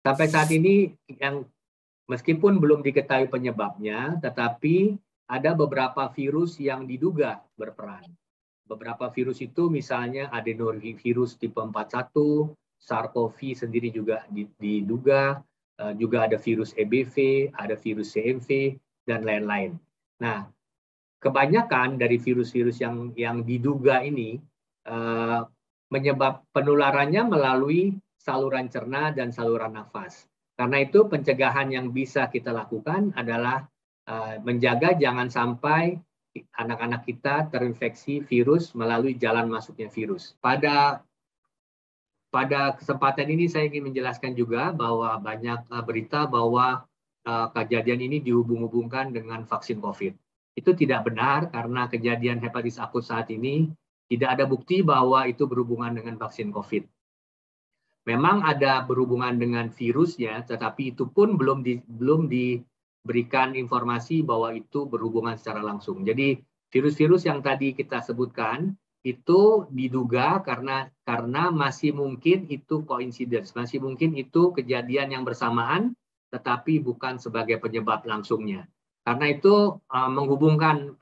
Sampai saat ini yang meskipun belum diketahui penyebabnya, tetapi ada beberapa virus yang diduga berperan. Beberapa virus itu misalnya adenovirus tipe 41, SARS-CoV sendiri juga diduga, juga ada virus EBV, ada virus CMV, dan lain-lain. Nah, kebanyakan dari virus-virus yang diduga ini menyebab penularannya melalui saluran cerna dan saluran nafas. Karena itu pencegahan yang bisa kita lakukan adalah menjaga jangan sampai anak-anak kita terinfeksi virus melalui jalan masuknya virus. Pada kesempatan ini saya ingin menjelaskan juga bahwa banyak berita bahwa kejadian ini dihubung-hubungkan dengan vaksin COVID. Itu tidak benar karena kejadian hepatitis akut saat ini tidak ada bukti bahwa itu berhubungan dengan vaksin COVID. Memang ada berhubungan dengan virusnya, tetapi itu pun belum diberikan informasi bahwa itu berhubungan secara langsung. Jadi virus-virus yang tadi kita sebutkan itu diduga karena masih mungkin itu coincidence, masih mungkin itu kejadian yang bersamaan, tetapi bukan sebagai penyebab langsungnya. Karena itu menghubungkan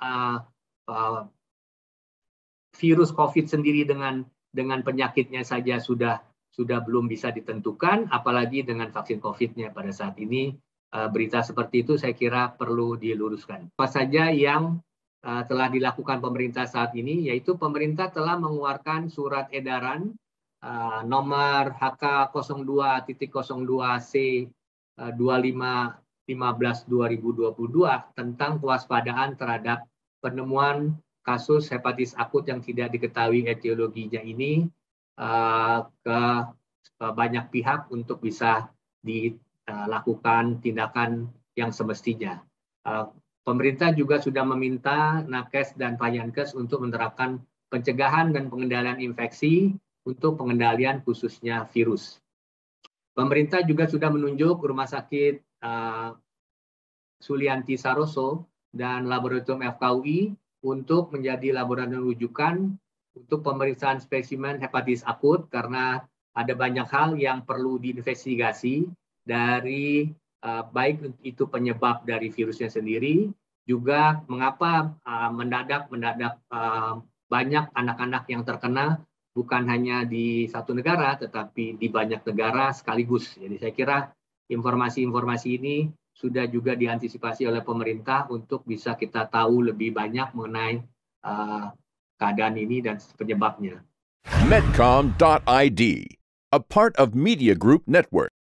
virus COVID sendiri dengan penyakitnya saja sudah belum bisa ditentukan, apalagi dengan vaksin COVID-nya pada saat ini. Berita seperti itu saya kira perlu diluruskan. Apa saja yang telah dilakukan pemerintah saat ini, yaitu pemerintah telah mengeluarkan surat edaran nomor HK02.02C 2515/2022 tentang kewaspadaan terhadap penemuan kasus hepatitis akut yang tidak diketahui etiologinya ini ke banyak pihak untuk bisa dilakukan tindakan yang semestinya. Pemerintah juga sudah meminta Nakes dan Payankes untuk menerapkan pencegahan dan pengendalian infeksi untuk pengendalian khususnya virus. Pemerintah juga sudah menunjuk Rumah Sakit Sulianti Saroso dan Laboratorium FKUI untuk menjadi laboratorium rujukan untuk pemeriksaan spesimen hepatitis akut karena ada banyak hal yang perlu diinvestigasi dari baik itu penyebab dari virusnya sendiri, juga mengapa mendadak banyak anak-anak yang terkena bukan hanya di satu negara tetapi di banyak negara sekaligus. Jadi saya kira informasi-informasi ini sudah juga diantisipasi oleh pemerintah untuk bisa kita tahu lebih banyak mengenai keadaan ini dan penyebabnya. Medcom.id, a part of Media Group Network.